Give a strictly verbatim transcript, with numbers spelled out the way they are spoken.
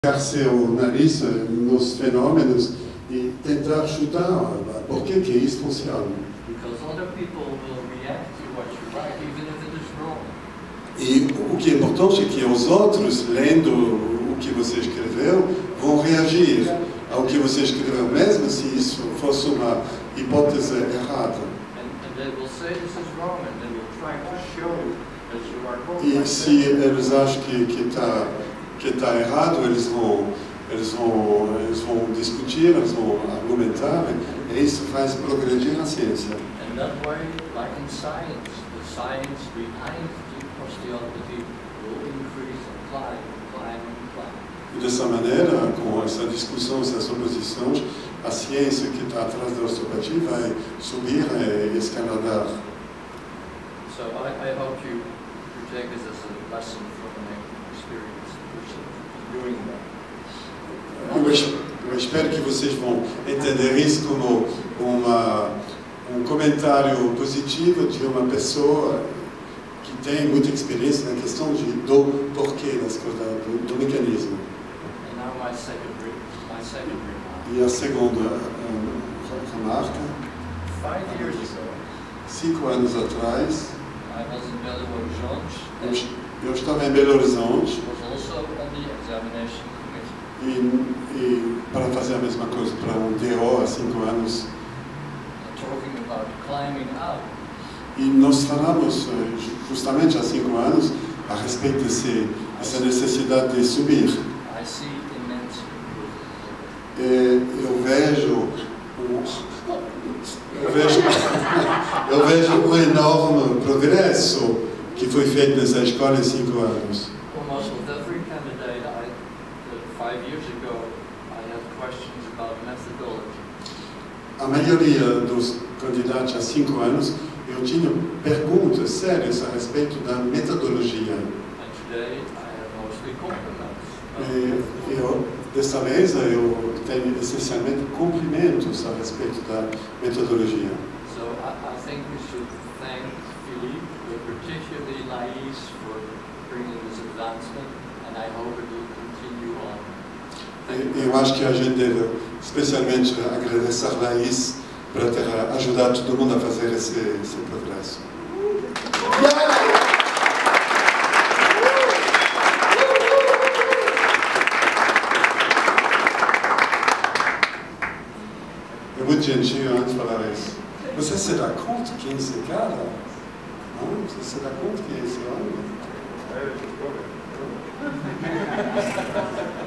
Encarcer o nariz nos fenômenos e tentar chutar por que que isso funciona. E o que é importante é que os outros, lendo o que você escreveu, vão reagir ao que você escreveu, mesmo se isso fosse uma hipótese errada. E se eles acham que está que está errado, eles vão, eles, vão, eles vão discutir, eles vão argumentar, e isso faz progredir a ciência. E dessa maneira, com essa discussão, essas oposições, a ciência que está atrás da osteopatia vai subir e escalonar. So I, I hope you, you take this as a lesson from my experience doing that. Eu, eu espero que vocês vão entender isso como uma, um comentário positivo de uma pessoa que tem muita experiência na questão de, do porquê das coisas, do, do mecanismo. And now my second, my second remark. E a segunda remarca. Five years ago, cinco anos atrás, I was in Belo Horizonte. Eu, eu estava em Belo Horizonte. Was also on the examination committee. E, e para fazer a mesma coisa para um D O há cinco anos. Talking about climbing out. E nós falamos justamente há cinco anos a respeito desse, dessa necessidade de subir. I see immense improvement. E eu vejo eu vejo eu vejo um enorme progresso que foi feito nessa escola em cinco anos. Almost with every candidate I, five years ago, I had questions about methodology. A maioria dos candidatos há cinco anos eu tinha perguntas sérias a respeito da metodologia. And today I have mostly compliments. E eu, dessa vez eu tenho essencialmente cumprimentos a respeito da metodologia. So I, I think we should thank Philippe, but particularly Laís, for bringing this advancement, and I hope it will continue on. E, eu acho que a gente deve especialmente agradecer a Laís para ter ajudado todo mundo a fazer esse, esse progresso. É muito gentil antes de falar isso. Você se dá conta quem é esse cara? Não? Você se dá conta quem é esse homem?